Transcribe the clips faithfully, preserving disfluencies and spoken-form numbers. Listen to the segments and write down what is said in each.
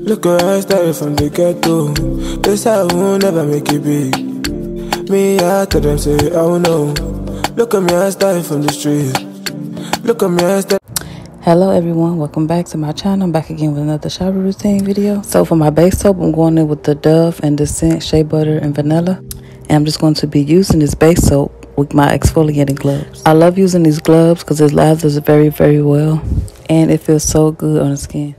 Look at I started from the ghetto. This I will never make it big. Me, I tell them say, oh no. Look at me, I started from the street. Look at me, I started. Hello everyone, welcome back to my channel. I'm back again with another shower routine video. So for my base soap, I'm going in with the Dove and the scent Shea Butter and Vanilla. And I'm just going to be using this base soap with my exfoliating gloves. I love using these gloves because it lathers very, very well. And it feels so good on the skin.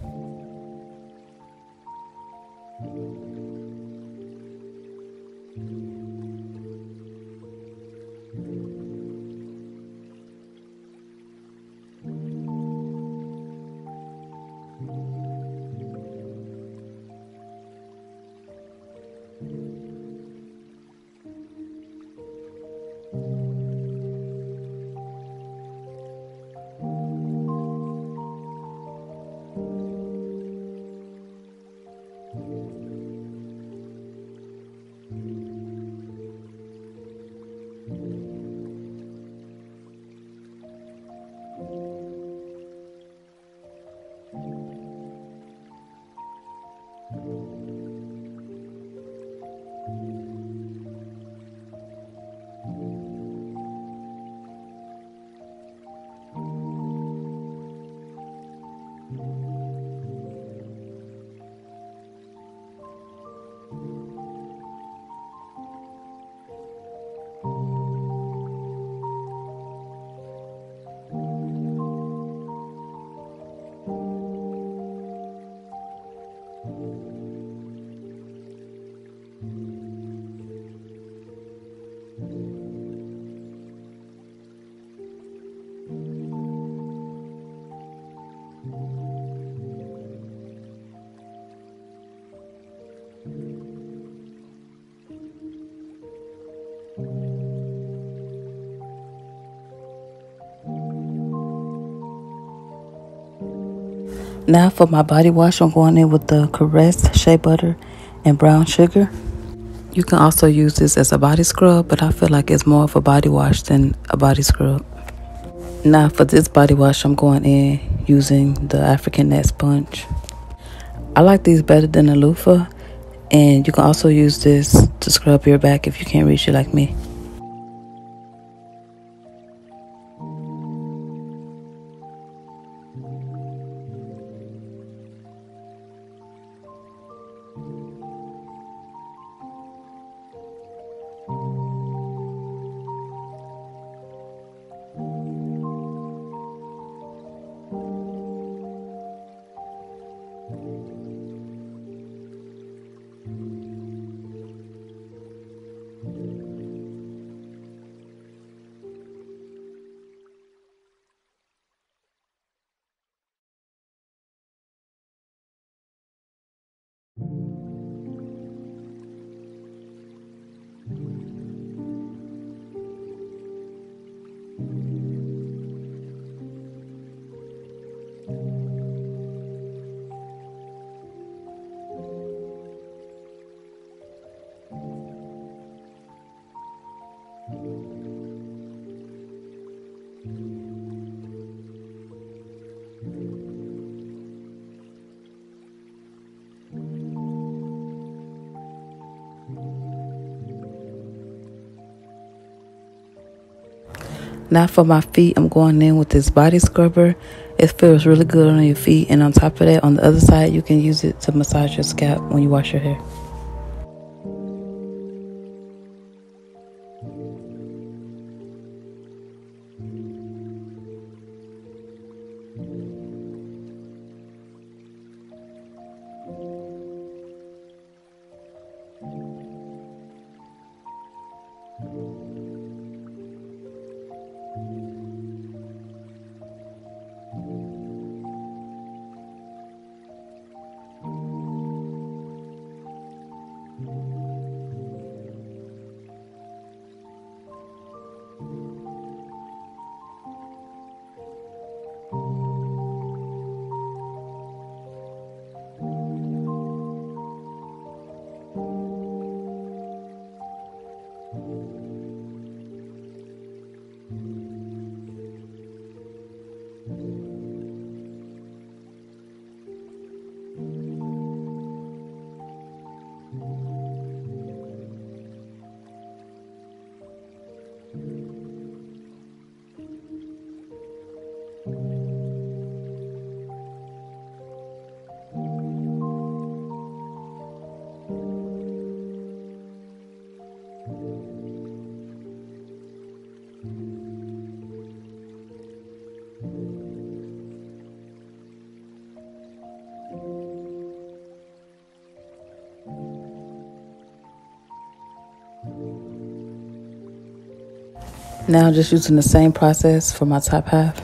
Now for my body wash, I'm going in with the Caress Shea Butter and Brown Sugar. You can also use this as a body scrub, but I feel like it's more of a body wash than a body scrub. Now for this body wash, I'm going in using the African Net Sponge. I like these better than the loofah, and you can also use this to scrub your back if you can't reach it like me. Now for my feet, I'm going in with this body scrubber. It feels really good on your feet, and on top of that, on the other side, you can use it to massage your scalp when you wash your hair. Now just using the same process for my top half.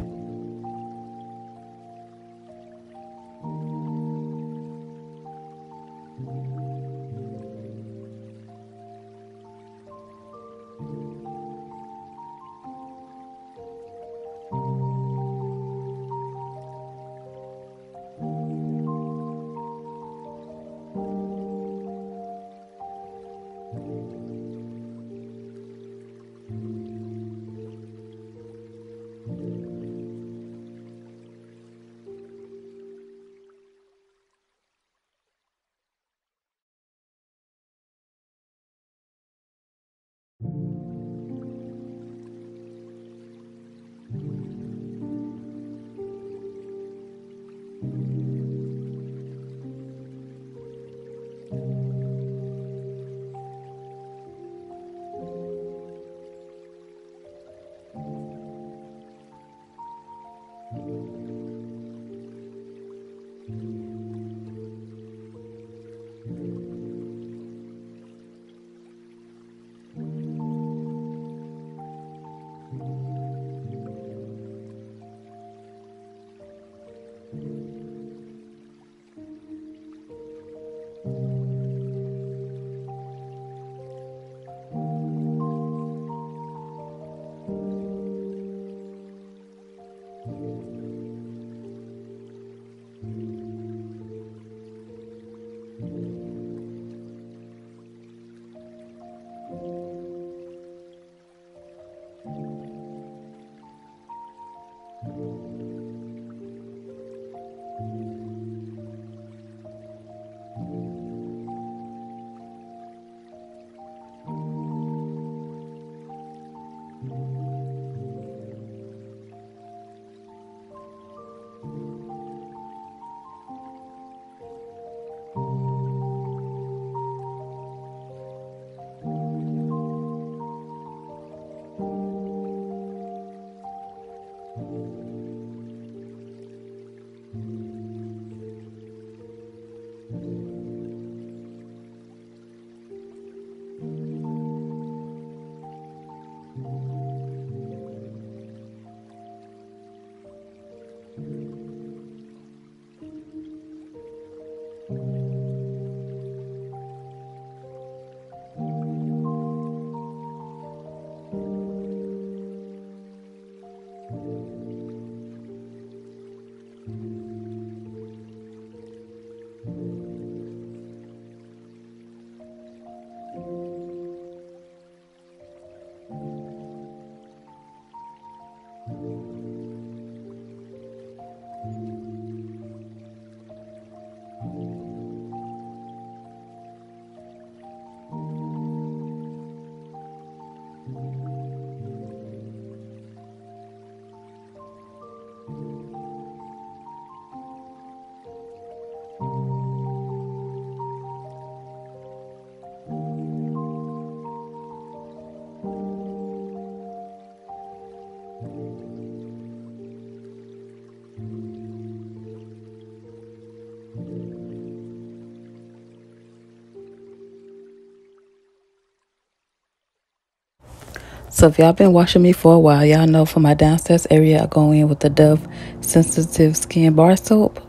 So if y'all been watching me for a while, y'all know for my downstairs area, I go in with the Dove Sensitive Skin Bar Soap.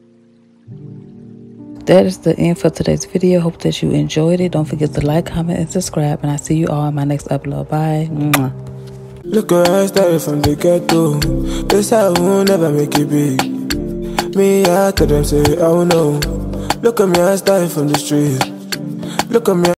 That is the end for today's video. Hope that you enjoyed it. Don't forget to like, comment, and subscribe. And I see you all in my next upload. Bye. Mwah. Look at I started from the ghetto. This I will never make it big. Me, I tell them say, oh no. Look at me, I started from the street. Look at me.